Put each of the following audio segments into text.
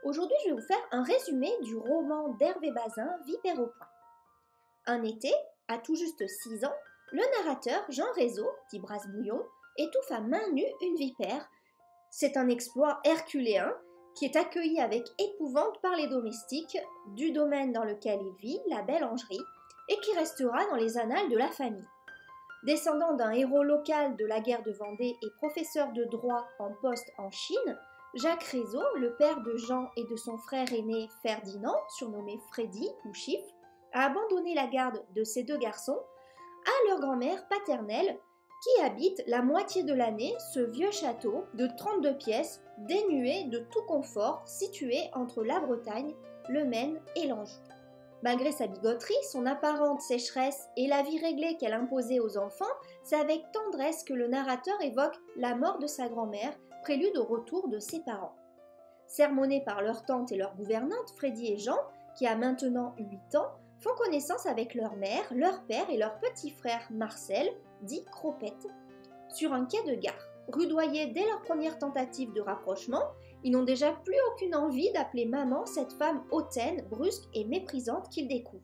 Aujourd'hui, je vais vous faire un résumé du roman d'Hervé Bazin, Vipère au point. Un été, à tout juste 6 ans, le narrateur Jean Réseau, dit Brasse-Bouillon, étouffe à main nue une vipère. C'est un exploit herculéen qui est accueilli avec épouvante par les domestiques du domaine dans lequel il vit, la Belle Angerie, et qui restera dans les annales de la famille. Descendant d'un héros local de la guerre de Vendée et professeur de droit en poste en Chine, Jacques Réseau, le père de Jean et de son frère aîné Ferdinand, surnommé Freddy ou Chiffre, a abandonné la garde de ces deux garçons à leur grand-mère paternelle qui habite la moitié de l'année ce vieux château de 32 pièces dénué de tout confort situé entre la Bretagne, le Maine et l'Anjou. Malgré sa bigoterie, son apparente sécheresse et la vie réglée qu'elle imposait aux enfants, c'est avec tendresse que le narrateur évoque la mort de sa grand-mère, prélude au retour de ses parents. Sermonnés par leur tante et leur gouvernante, Freddy et Jean, qui a maintenant 8 ans, font connaissance avec leur mère, leur père et leur petit frère Marcel, dit Cropette, sur un quai de gare. Rudoyés dès leur première tentative de rapprochement, ils n'ont déjà plus aucune envie d'appeler maman cette femme hautaine, brusque et méprisante qu'ils découvrent.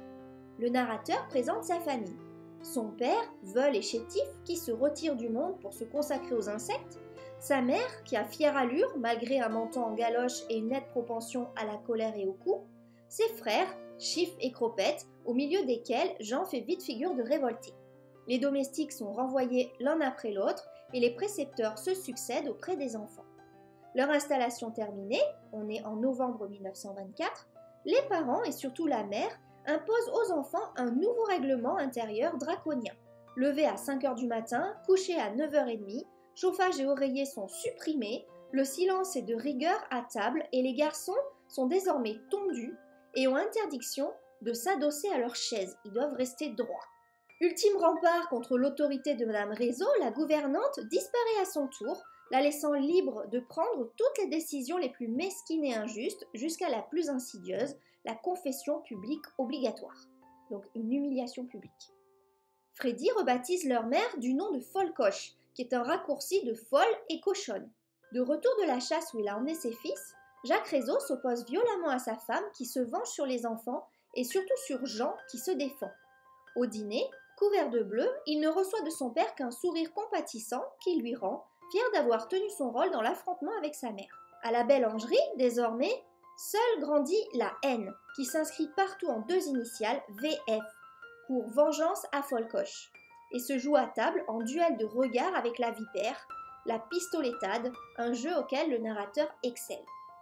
Le narrateur présente sa famille. Son père, veule et chétif, qui se retire du monde pour se consacrer aux insectes, sa mère, qui a fière allure malgré un menton en galoche et une nette propension à la colère et au coup, ses frères, Chiffre et Cropette, au milieu desquels Jean fait vite figure de révolté. Les domestiques sont renvoyés l'un après l'autre et les précepteurs se succèdent auprès des enfants. Leur installation terminée, on est en novembre 1924, les parents et surtout la mère imposent aux enfants un nouveau règlement intérieur draconien. Lever à 5 h du matin, coucher à 9 h 30, chauffage et oreillers sont supprimés, le silence est de rigueur à table et les garçons sont désormais tondus et ont interdiction de s'adosser à leur chaise, ils doivent rester droits. Ultime rempart contre l'autorité de Madame Réseau, la gouvernante disparaît à son tour, la laissant libre de prendre toutes les décisions les plus mesquines et injustes, jusqu'à la plus insidieuse, la confession publique obligatoire. Donc une humiliation publique. Freddy rebaptise leur mère du nom de Folcoche, qui est un raccourci de folle et cochonne. De retour de la chasse où il a emmené ses fils, Jacques Réseau s'oppose violemment à sa femme qui se venge sur les enfants et surtout sur Jean qui se défend. Au dîner, couvert de bleu, il ne reçoit de son père qu'un sourire compatissant qui lui rend fier d'avoir tenu son rôle dans l'affrontement avec sa mère. À la Belle Angerie, désormais, seule grandit la haine, qui s'inscrit partout en 2 initiales, VF, pour vengeance à Folcoche, et se joue à table en duel de regard avec la vipère, la pistoletade, un jeu auquel le narrateur excelle.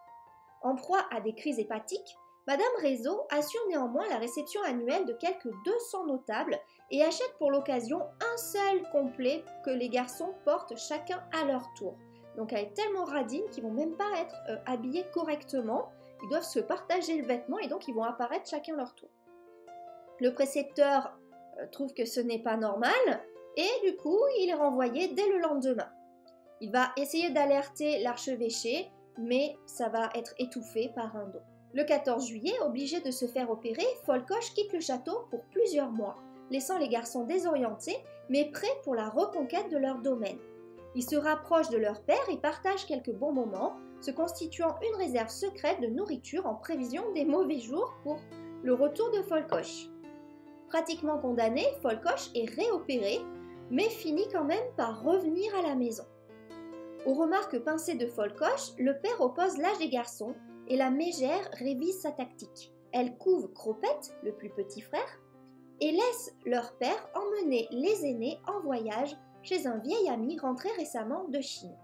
En proie à des crises hépatiques, Madame Réseau assure néanmoins la réception annuelle de quelques 200 notables et achète pour l'occasion un seul complet que les garçons portent chacun à leur tour. Donc elle est tellement radine qu'ils vont même pas être habillés correctement, ils doivent se partager le vêtement et donc ils vont apparaître chacun leur tour. Le précepteur trouve que ce n'est pas normal et du coup il est renvoyé dès le lendemain. Il va essayer d'alerter l'archevêché, mais ça va être étouffé par un don. Le 14 juillet, obligé de se faire opérer, Folcoche quitte le château pour plusieurs mois, laissant les garçons désorientés, mais prêts pour la reconquête de leur domaine. Ils se rapprochent de leur père et partagent quelques bons moments, se constituant une réserve secrète de nourriture en prévision des mauvais jours pour le retour de Folcoche. Pratiquement condamné, Folcoche est réopéré, mais finit quand même par revenir à la maison. Aux remarques pincées de Folcoche, le père oppose l'âge des garçons et la mégère révise sa tactique. Elle couve Cropette, le plus petit frère, et laisse leur père emmener les aînés en voyage chez un vieil ami rentré récemment de Chine.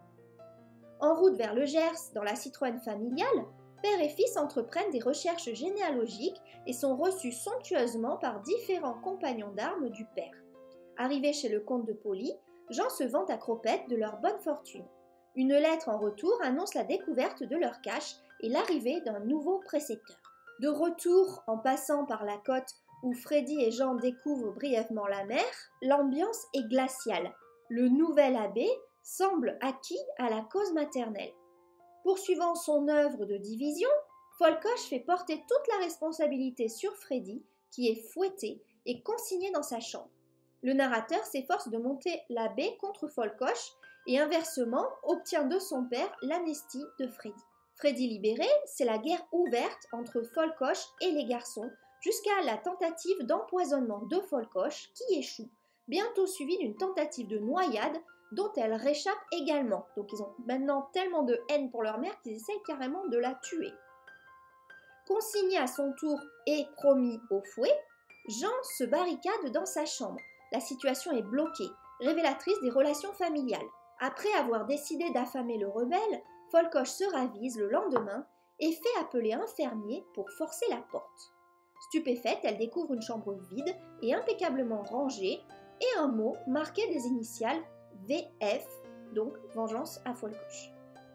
En route vers le Gers, dans la Citroën familiale, père et fils entreprennent des recherches généalogiques et sont reçus somptueusement par différents compagnons d'armes du père. Arrivé chez le comte de Poly, Jean se vante à Cropette de leur bonne fortune. Une lettre en retour annonce la découverte de leur cache et l'arrivée d'un nouveau précepteur. De retour en passant par la côte où Freddy et Jean découvrent brièvement la mer, l'ambiance est glaciale. Le nouvel abbé semble acquis à la cause maternelle. Poursuivant son œuvre de division, Folcoche fait porter toute la responsabilité sur Freddy, qui est fouetté et consigné dans sa chambre. Le narrateur s'efforce de monter l'abbé contre Folcoche et inversement obtient de son père l'amnistie de Freddy. Freddy libéré, c'est la guerre ouverte entre Folcoche et les garçons, jusqu'à la tentative d'empoisonnement de Folcoche qui échoue, bientôt suivie d'une tentative de noyade dont elle réchappe également. Donc ils ont maintenant tellement de haine pour leur mère qu'ils essayent carrément de la tuer. Consigné à son tour et promis au fouet, Jean se barricade dans sa chambre. La situation est bloquée, révélatrice des relations familiales. Après avoir décidé d'affamer le rebelle, Folcoche se ravise le lendemain et fait appeler un fermier pour forcer la porte. Stupéfaite, elle découvre une chambre vide et impeccablement rangée et un mot marqué des initiales VF, donc vengeance à Folcoche.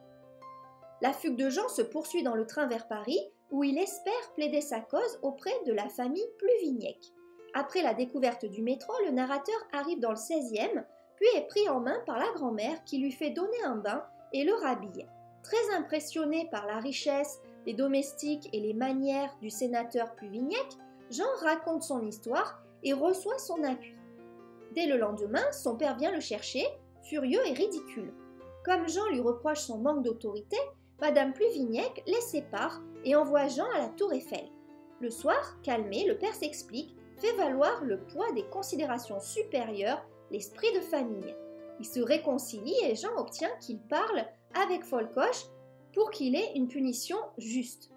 La fugue de Jean se poursuit dans le train vers Paris où il espère plaider sa cause auprès de la famille Pluvignac. Après la découverte du métro, le narrateur arrive dans le 16e, puis est pris en main par la grand-mère qui lui fait donner un bain et le rhabille. Très impressionné par la richesse, les domestiques et les manières du sénateur Pluvignac, Jean raconte son histoire et reçoit son appui. Dès le lendemain, son père vient le chercher, furieux et ridicule. Comme Jean lui reproche son manque d'autorité, Madame Pluvignac les sépare et envoie Jean à la Tour Eiffel. Le soir, calmé, le père s'explique, fait valoir le poids des considérations supérieures, l'esprit de famille. Ils se réconcilient et Jean obtient qu'il parle avec Folcoche pour qu'il ait une punition juste.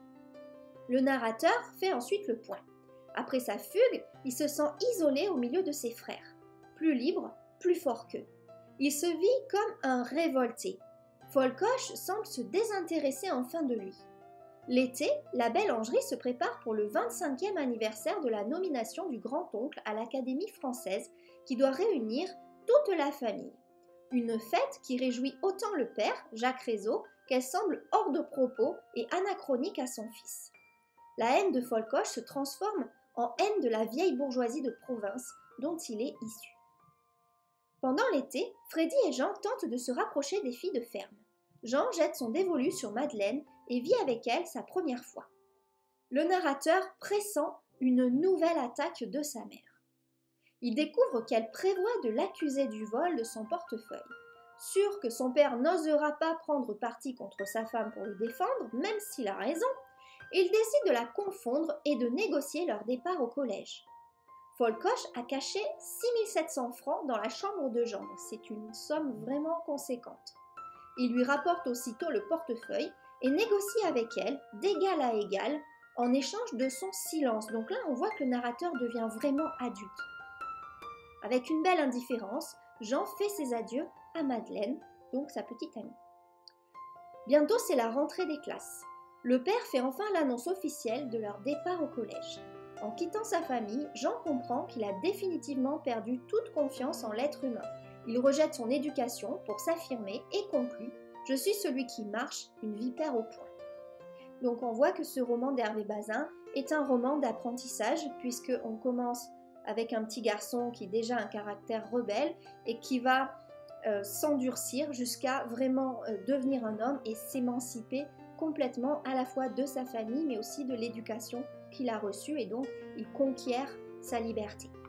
Le narrateur fait ensuite le point. Après sa fugue, il se sent isolé au milieu de ses frères, plus libre, plus fort qu'eux. Il se vit comme un révolté. Folcoche semble se désintéresser enfin de lui. L'été, la belle Angerie se prépare pour le 25e anniversaire de la nomination du grand-oncle à l'Académie française qui doit réunir toute la famille. Une fête qui réjouit autant le père, Jacques Rézeau, qu'elle semble hors de propos et anachronique à son fils. La haine de Folcoche se transforme en haine de la vieille bourgeoisie de province dont il est issu. Pendant l'été, Freddy et Jean tentent de se rapprocher des filles de ferme. Jean jette son dévolu sur Madeleine et vit avec elle sa première fois. Le narrateur pressent une nouvelle attaque de sa mère. Il découvre qu'elle prévoit de l'accuser du vol de son portefeuille. Sûr que son père n'osera pas prendre parti contre sa femme pour le défendre, même s'il a raison, il décide de la confondre et de négocier leur départ au collège. Folcoche a caché 6700 francs dans la chambre de Jean, c'est une somme vraiment conséquente. Il lui rapporte aussitôt le portefeuille et négocie avec elle d'égal à égal en échange de son silence. Donc là, on voit que le narrateur devient vraiment adulte. Avec une belle indifférence, Jean fait ses adieux à Madeleine, donc sa petite amie. Bientôt, c'est la rentrée des classes. Le père fait enfin l'annonce officielle de leur départ au collège. En quittant sa famille, Jean comprend qu'il a définitivement perdu toute confiance en l'être humain. Il rejette son éducation pour s'affirmer et conclut « Je suis celui qui marche, une vipère au poing ». Donc on voit que ce roman d'Hervé Bazin est un roman d'apprentissage puisqu'on commence avec un petit garçon qui a déjà un caractère rebelle et qui va s'endurcir jusqu'à vraiment devenir un homme et s'émanciper complètement à la fois de sa famille mais aussi de l'éducation qu'il a reçue et donc il conquiert sa liberté.